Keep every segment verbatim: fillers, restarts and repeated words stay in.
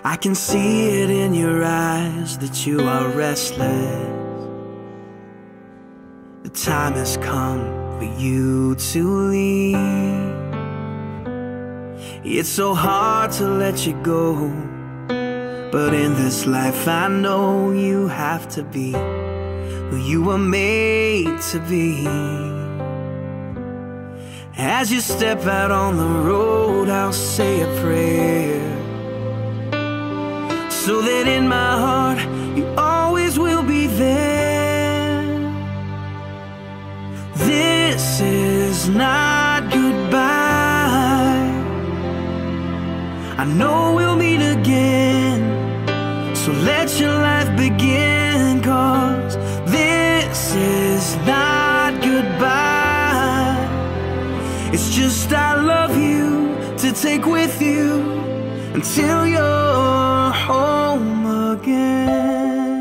I can see it in your eyes that you are restless. The time has come for you to leave. It's so hard to let you go, but in this life I know you have to be who you were made to be. As you step out on the road, I'll say a prayer, so that in my heart you always will be there. This is not goodbye. I know we'll meet again, so let your life begin, 'cause this is not goodbye. It's just I love you to take with you until you're home again.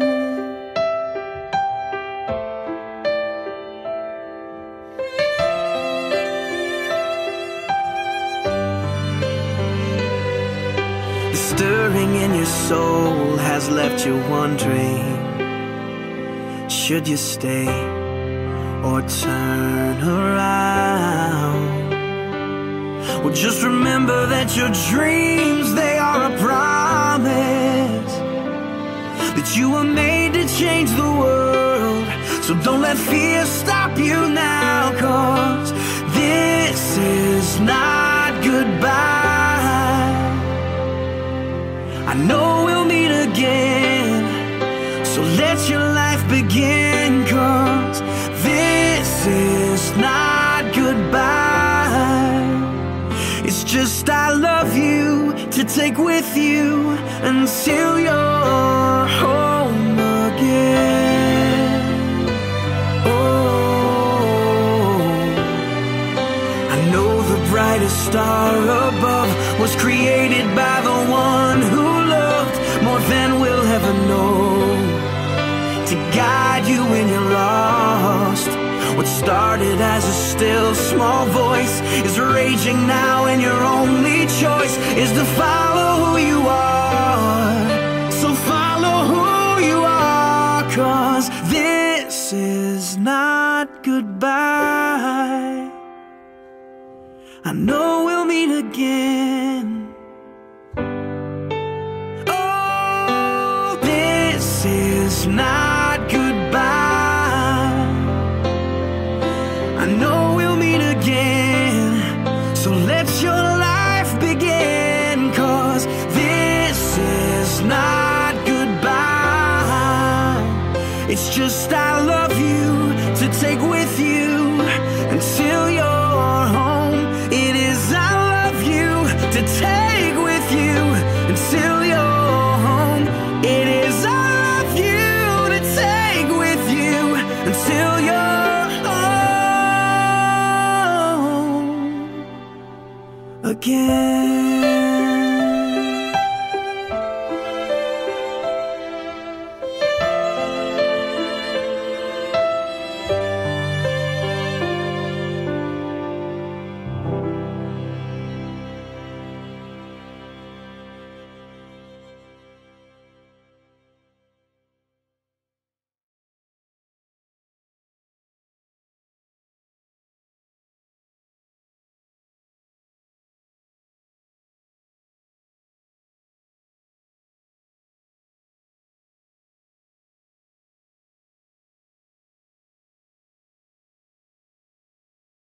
The stirring in your soul has left you wondering, should you stay or turn around? Well, just remember that your dreams, they are a promise, that you were made to change the world. So don't let fear stop you now, 'cause this is not goodbye. I know we'll meet again, so let your life begin, 'cause this is not goodbye. It's just I love you to take with you until you're home again. Oh, I know the brightest star above was created by the one who loved more than we'll ever know, to guide you when you're lost. What started as a still small voice is raging now, and your only choice is to follow who you are. So follow who you are, 'cause this is not goodbye. I know we'll meet again. Oh, this is not goodbye. I know we'll meet again, so let your life begin, 'cause this is not goodbye. It's just I love you to take with you